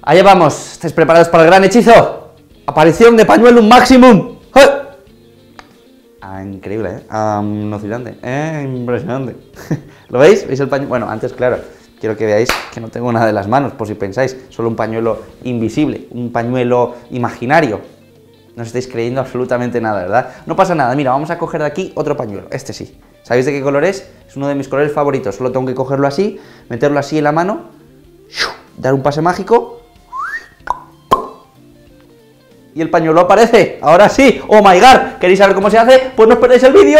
Allá vamos, ¿estáis preparados para el gran hechizo? Aparición de Pañuelum Maximum. Increíble, alucinante, impresionante. ¿Lo veis? ¿Veis el pañuelo? Bueno, antes, claro, quiero que veáis que no tengo nada de las manos, por si pensáis, solo un pañuelo invisible, un pañuelo imaginario. No os estáis creyendo absolutamente nada, ¿verdad? No pasa nada, mira, vamos a coger de aquí otro pañuelo, este sí. ¿Sabéis de qué color es? Es uno de mis colores favoritos, solo tengo que cogerlo así, meterlo así en la mano, dar un pase mágico, y el pañuelo aparece. Ahora sí, ¡oh my god! ¿Queréis saber cómo se hace? Pues no os perdáis el vídeo.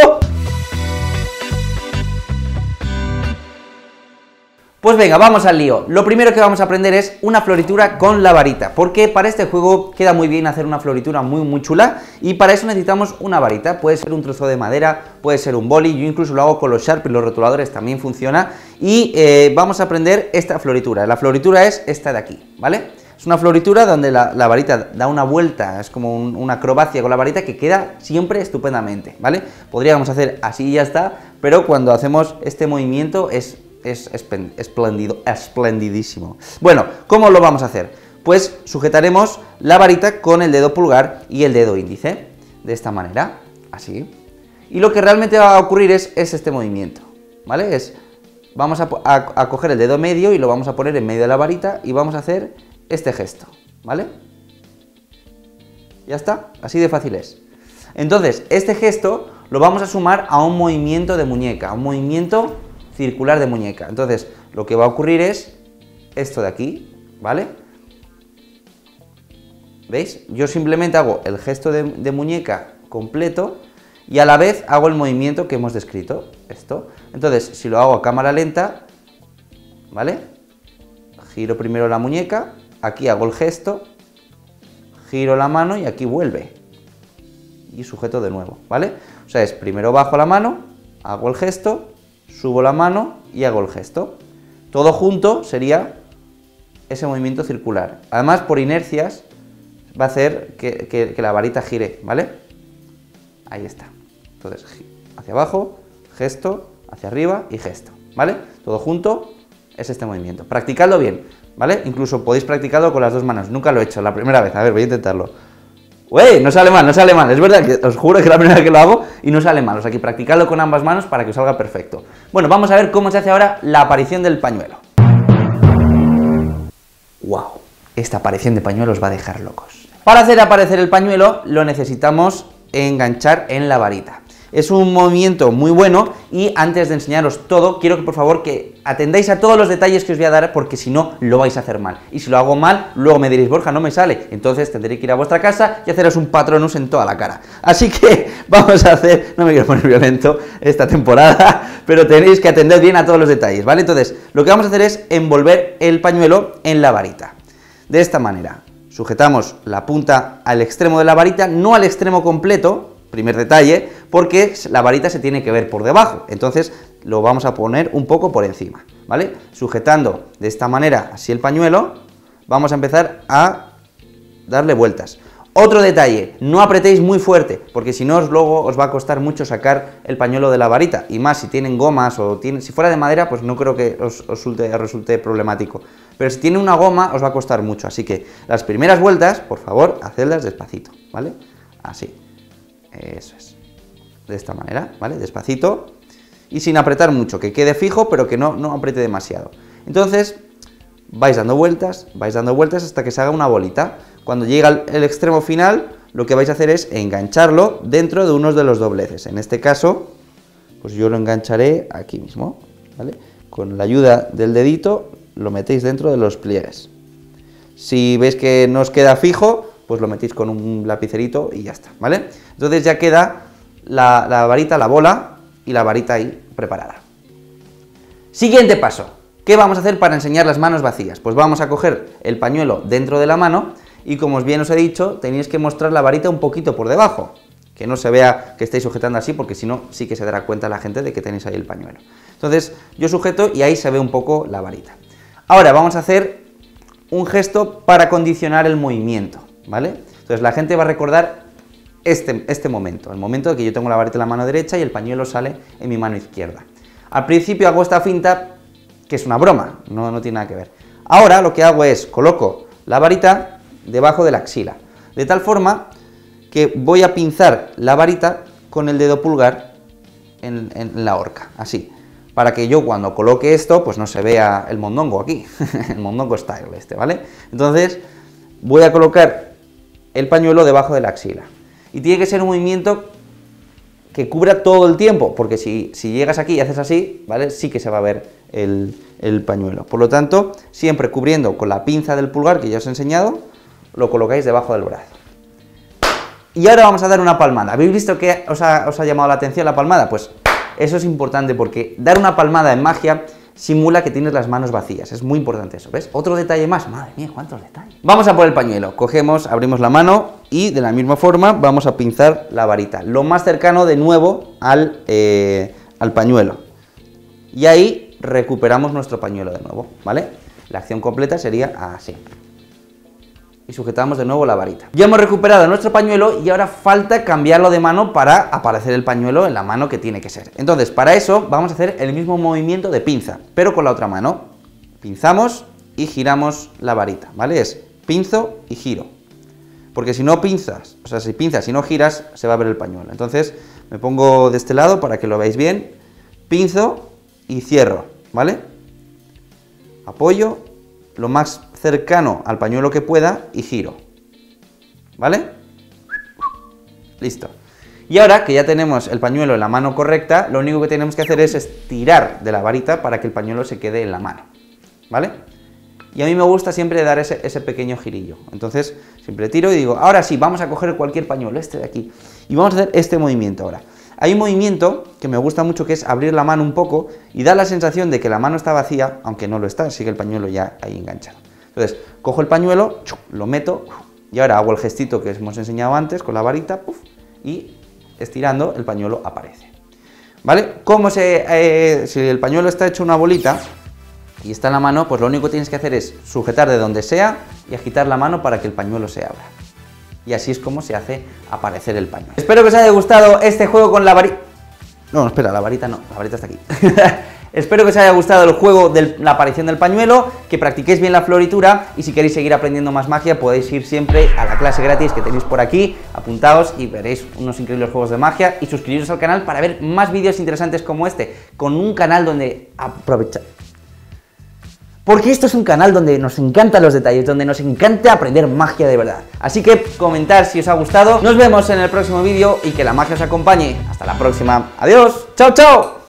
Pues venga, vamos al lío. Lo primero que vamos a aprender es una floritura con la varita, porque para este juego queda muy bien hacer una floritura muy chula, y para eso necesitamos una varita. Puede ser un trozo de madera, puede ser un boli, yo incluso lo hago con los Sharp y los rotuladores, también funciona, y vamos a aprender esta floritura. La floritura es esta de aquí, ¿vale? Es una floritura donde la varita da una vuelta, es como una acrobacia con la varita que queda siempre estupendamente, ¿vale? Podríamos hacer así y ya está, pero cuando hacemos este movimiento es esplendidísimo. Bueno, ¿cómo lo vamos a hacer? Pues sujetaremos la varita con el dedo pulgar y el dedo índice, de esta manera, así. Y lo que realmente va a ocurrir es este movimiento, ¿vale? Vamos a coger el dedo medio y lo vamos a poner en medio de la varita y vamos a hacer este gesto, ¿vale? Ya está, así de fácil es. Entonces, este gesto lo vamos a sumar a un movimiento de muñeca, a un movimiento circular de muñeca. Entonces, lo que va a ocurrir es esto de aquí, ¿vale? ¿Veis? Yo simplemente hago el gesto de muñeca completo y a la vez hago el movimiento que hemos descrito, esto. Entonces, si lo hago a cámara lenta, ¿vale? Giro primero la muñeca, aquí hago el gesto, giro la mano y aquí vuelve. Y sujeto de nuevo, ¿vale? O sea, es primero bajo la mano, hago el gesto, subo la mano y hago el gesto. Todo junto sería ese movimiento circular. Además, por inercias, va a hacer que la varita gire, ¿vale? Ahí está. Entonces, hacia abajo, gesto, hacia arriba y gesto, ¿vale? Todo junto es este movimiento. Practicadlo bien, ¿vale? Incluso podéis practicarlo con las dos manos. Nunca lo he hecho, la primera vez. A ver, voy a intentarlo. ¡Uey! No sale mal, no sale mal. Es verdad que os juro que es la primera vez que lo hago y no sale mal. O sea, que practicadlo con ambas manos para que os salga perfecto. Bueno, vamos a ver cómo se hace ahora la aparición del pañuelo. ¡Wow! Esta aparición de pañuelo os va a dejar locos. Para hacer aparecer el pañuelo lo necesitamos enganchar en la varita. Es un movimiento muy bueno y antes de enseñaros todo, quiero que por favor que atendáis a todos los detalles que os voy a dar porque si no, lo vais a hacer mal. Y si lo hago mal, luego me diréis, Borja, no me sale. Entonces tendré que ir a vuestra casa y haceros un patronus en toda la cara. Así que vamos a hacer, no me quiero poner violento esta temporada, pero tenéis que atender bien a todos los detalles, ¿vale? Entonces, lo que vamos a hacer es envolver el pañuelo en la varita. De esta manera, sujetamos la punta al extremo de la varita, no al extremo completo, primer detalle, porque la varita se tiene que ver por debajo, entonces lo vamos a poner un poco por encima, ¿vale? Sujetando de esta manera así el pañuelo, vamos a empezar a darle vueltas. Otro detalle, no apretéis muy fuerte, porque si no luego os va a costar mucho sacar el pañuelo de la varita, y más si tienen gomas o si fuera de madera, pues no creo que os resulte problemático, pero si tiene una goma os va a costar mucho, así que las primeras vueltas, por favor, hacedlas despacito, ¿vale? Así. Eso es, de esta manera, ¿vale? Despacito y sin apretar mucho, que quede fijo, pero que no apriete demasiado. Entonces, vais dando vueltas hasta que se haga una bolita. Cuando llega el extremo final, lo que vais a hacer es engancharlo dentro de unos de los dobleces. En este caso, pues yo lo engancharé aquí mismo, ¿vale? Con la ayuda del dedito, lo metéis dentro de los pliegues. Si veis que no os queda fijo, pues lo metéis con un lapicerito y ya está, ¿vale? Entonces ya queda la varita, la bola y la varita ahí preparada. Siguiente paso. ¿Qué vamos a hacer para enseñar las manos vacías? Pues vamos a coger el pañuelo dentro de la mano y como bien os he dicho, tenéis que mostrar la varita un poquito por debajo, que no se vea que estáis sujetando así, porque si no, sí que se dará cuenta la gente de que tenéis ahí el pañuelo. Entonces yo sujeto y ahí se ve un poco la varita. Ahora vamos a hacer un gesto para condicionar el movimiento, ¿vale? Entonces la gente va a recordar este momento, el momento de que yo tengo la varita en la mano derecha y el pañuelo sale en mi mano izquierda. Al principio hago esta finta, que es una broma, no tiene nada que ver. Ahora lo que hago es, coloco la varita debajo de la axila, de tal forma que voy a pinzar la varita con el dedo pulgar en la horca, así, para que yo cuando coloque esto, pues no se vea el mondongo aquí, el mondongo style ¿vale? Entonces, voy a colocar el pañuelo debajo de la axila, y tiene que ser un movimiento que cubra todo el tiempo, porque si llegas aquí y haces así, ¿vale? Sí que se va a ver el pañuelo. Por lo tanto, siempre cubriendo con la pinza del pulgar que ya os he enseñado, lo colocáis debajo del brazo. Y ahora vamos a dar una palmada. ¿Habéis visto que os ha llamado la atención la palmada? Pues eso es importante, porque dar una palmada en magia simula que tienes las manos vacías. Es muy importante eso, ¿ves? Otro detalle más. Madre mía, cuántos detalles. Vamos a por el pañuelo. Cogemos, abrimos la mano y de la misma forma vamos a pinzar la varita, lo más cercano de nuevo al pañuelo. Y ahí recuperamos nuestro pañuelo de nuevo, ¿vale? La acción completa sería así. Y sujetamos de nuevo la varita. Ya hemos recuperado nuestro pañuelo y ahora falta cambiarlo de mano para aparecer el pañuelo en la mano que tiene que ser. Entonces, para eso vamos a hacer el mismo movimiento de pinza, pero con la otra mano. Pinzamos y giramos la varita, ¿vale? Es pinzo y giro. Porque si no pinzas, o sea, si pinzas y no giras, se va a ver el pañuelo. Entonces, me pongo de este lado para que lo veáis bien. Pinzo y cierro, ¿vale? Apoyo lo más cercano al pañuelo que pueda y giro, ¿vale? Listo. Y ahora que ya tenemos el pañuelo en la mano correcta, lo único que tenemos que hacer es estirar de la varita para que el pañuelo se quede en la mano, ¿vale? Y a mí me gusta siempre dar ese pequeño girillo. Entonces, siempre tiro y digo, ahora sí, vamos a coger cualquier pañuelo, este de aquí, y vamos a hacer este movimiento ahora. Hay un movimiento que me gusta mucho, que es abrir la mano un poco y dar la sensación de que la mano está vacía, aunque no lo está, sigue el pañuelo ya ahí enganchado. Entonces, cojo el pañuelo, lo meto, y ahora hago el gestito que hemos enseñado antes con la varita, puff, y estirando el pañuelo aparece. ¿Vale? Si el pañuelo está hecho una bolita y está en la mano, pues lo único que tienes que hacer es sujetar de donde sea y agitar la mano para que el pañuelo se abra. Y así es como se hace aparecer el pañuelo. Espero que os haya gustado este juego con la varita. No, espera, la varita no, la varita está aquí. Espero que os haya gustado el juego de la aparición del pañuelo, que practiquéis bien la floritura, y si queréis seguir aprendiendo más magia podéis ir siempre a la clase gratis que tenéis por aquí, apuntaos y veréis unos increíbles juegos de magia, y suscribiros al canal para ver más vídeos interesantes como este, con un canal donde aprovechar. Porque esto es un canal donde nos encantan los detalles, donde nos encanta aprender magia de verdad. Así que comentad si os ha gustado, nos vemos en el próximo vídeo y que la magia os acompañe. Hasta la próxima, adiós, chao, chao.